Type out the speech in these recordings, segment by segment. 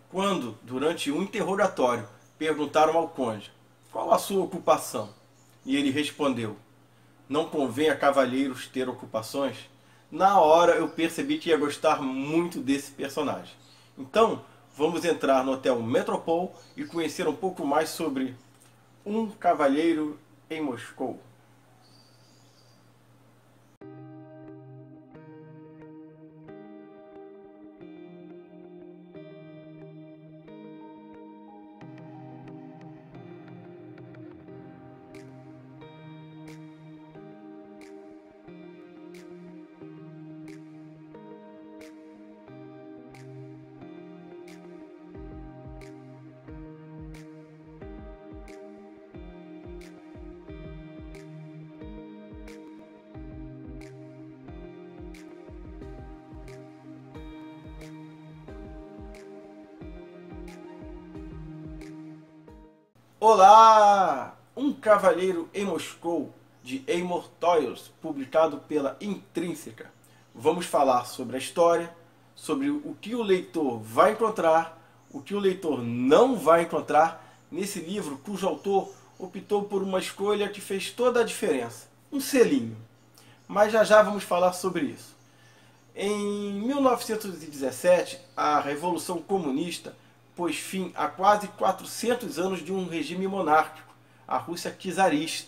quando, durante um interrogatório, perguntaram ao conde qual a sua ocupação, e ele respondeu: não convém a cavalheiros ter ocupações, na hora eu percebi que ia gostar muito desse personagem. Então, vamos entrar no Hotel Metropole e conhecer um pouco mais sobre Um Cavalheiro em Moscou. Olá! Um Cavalheiro em Moscou, de Amor Toils, publicado pela Intrínseca. Vamos falar sobre a história, sobre o que o leitor vai encontrar, o que o leitor não vai encontrar nesse livro cujo autor optou por uma escolha que fez toda a diferença, um selinho. Mas já vamos falar sobre isso. Em 1917, a Revolução Comunista pôs fim a quase 400 anos de um regime monárquico, a Rússia czarista.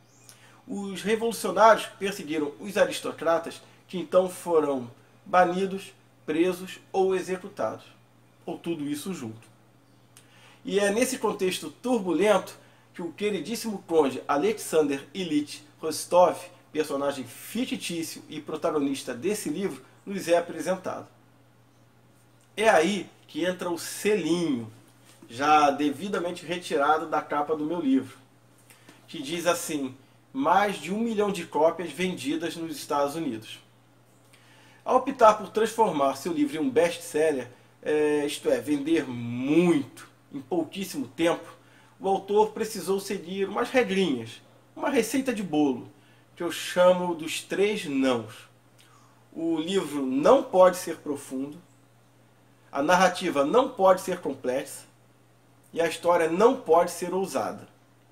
Os revolucionários perseguiram os aristocratas, que então foram banidos, presos ou executados, ou tudo isso junto. E é nesse contexto turbulento que o queridíssimo conde Alexander Ilyich Rostov, personagem fictício e protagonista desse livro, nos é apresentado. É aí que entra o selinho, já devidamente retirado da capa do meu livro, que diz assim: mais de 1 milhão de cópias vendidas nos Estados Unidos. Ao optar por transformar seu livro em um best-seller, isto é, vender muito em pouquíssimo tempo, o autor precisou seguir umas regrinhas, uma receita de bolo, que eu chamo dos 3 nãos. O livro não pode ser profundo, a narrativa não pode ser complexa e a história não pode ser ousada.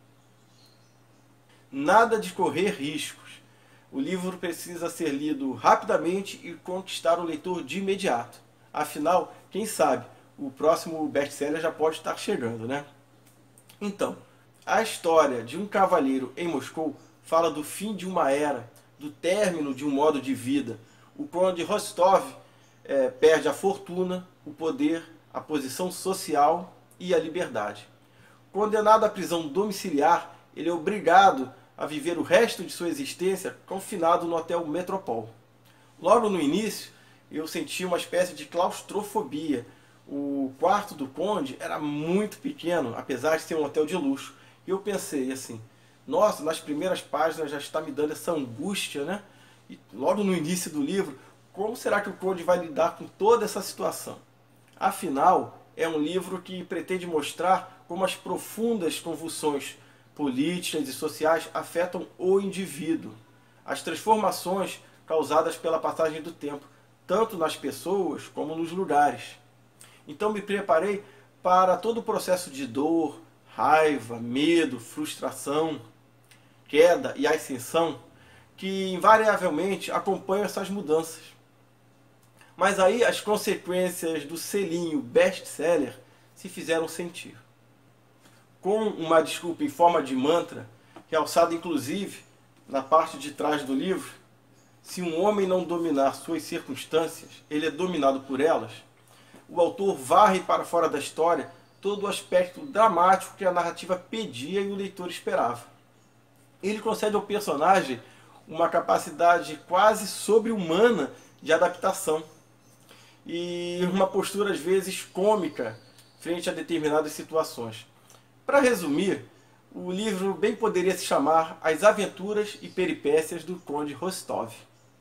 Nada de correr riscos. O livro precisa ser lido rapidamente e conquistar o leitor de imediato. Afinal, quem sabe, o próximo best-seller já pode estar chegando, né? Então, a história de Um Cavalheiro em Moscou fala do fim de uma era, do término de um modo de vida. O conde Rostov perde a fortuna, o poder, a posição social e a liberdade. Condenado à prisão domiciliar, ele é obrigado a viver o resto de sua existência confinado no Hotel Metropole. Logo no início, eu senti uma espécie de claustrofobia. O quarto do conde era muito pequeno, apesar de ser um hotel de luxo. E eu pensei assim: nossa, nas primeiras páginas já está me dando essa angústia, né? E logo no início do livro, como será que o conde vai lidar com toda essa situação? Afinal, é um livro que pretende mostrar como as profundas convulsões políticas e sociais afetam o indivíduo, as transformações causadas pela passagem do tempo, tanto nas pessoas como nos lugares. Então me preparei para todo o processo de dor, raiva, medo, frustração, queda e ascensão que invariavelmente acompanham essas mudanças. Mas aí as consequências do selinho best-seller se fizeram sentir. Com uma desculpa em forma de mantra, realçada inclusive na parte de trás do livro: se um homem não dominar suas circunstâncias, ele é dominado por elas. O autor varre para fora da história todo o aspecto dramático que a narrativa pedia e o leitor esperava. Ele concede ao personagem uma capacidade quase sobre-humana de adaptação e uma postura às vezes cômica frente a determinadas situações. Para resumir, o livro bem poderia se chamar As Aventuras e Peripécias do Conde Rostov.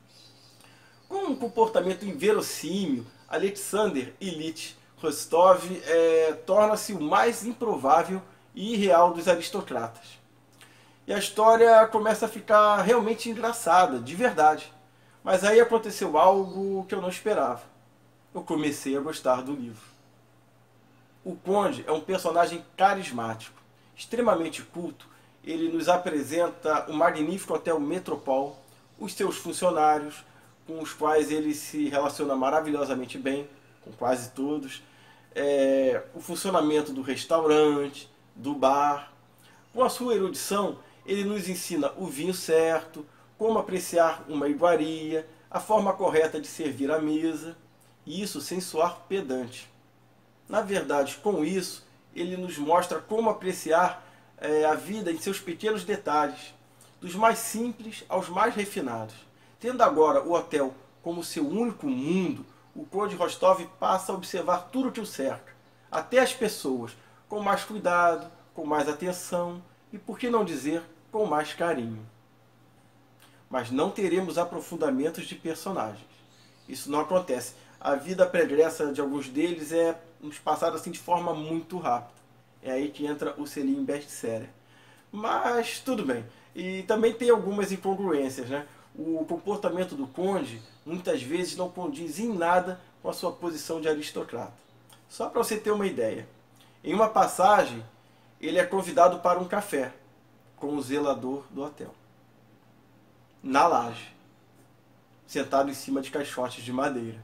Com um comportamento inverossímil, Alexander Ilyich Rostov torna-se o mais improvável e irreal dos aristocratas. E a história começa a ficar realmente engraçada, de verdade. Mas aí aconteceu algo que eu não esperava. Eu comecei a gostar do livro. O Conde é um personagem carismático, extremamente culto. Ele nos apresenta o magnífico Hotel Metropole, os seus funcionários, com os quais ele se relaciona maravilhosamente bem, com quase todos, o funcionamento do restaurante, do bar. Com a sua erudição, ele nos ensina o vinho certo, como apreciar uma iguaria, a forma correta de servir a mesa, e isso sem soar pedante. Na verdade, com isso, ele nos mostra como apreciar a vida em seus pequenos detalhes, dos mais simples aos mais refinados. Tendo agora o hotel como seu único mundo, o Conde Rostov passa a observar tudo o que o cerca, até as pessoas, com mais cuidado, com mais atenção e, por que não dizer, com mais carinho. Mas não teremos aprofundamentos de personagens. Isso não acontece. A vida pregressa de alguns deles é nos passada assim de forma muito rápida. É aí que entra o selinho best-seller. Mas tudo bem. E também tem algumas incongruências, né? O comportamento do conde muitas vezes não condiz em nada com a sua posição de aristocrata. Só para você ter uma ideia. Em uma passagem, ele é convidado para um café com o zelador do hotel. Na laje. Sentado em cima de caixotes de madeira.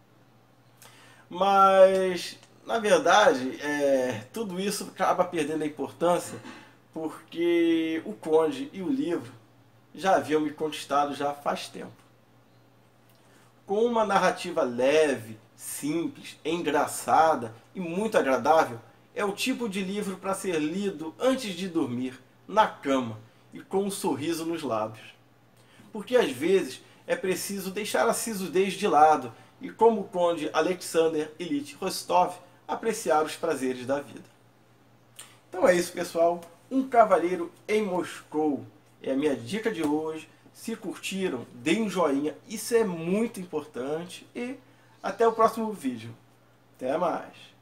Mas, na verdade, tudo isso acaba perdendo a importância porque o Conde e o livro já haviam me conquistado já faz tempo. Com uma narrativa leve, simples, engraçada e muito agradável, é o tipo de livro para ser lido antes de dormir, na cama e com um sorriso nos lábios. Porque às vezes é preciso deixar a sisudez de lado e, como o Conde Alexander Ilyich Rostov, apreciar os prazeres da vida. Então é isso, pessoal. Um Cavaleiro em Moscou é a minha dica de hoje. Se curtiram, deem um joinha, isso é muito importante. E até o próximo vídeo. Até mais!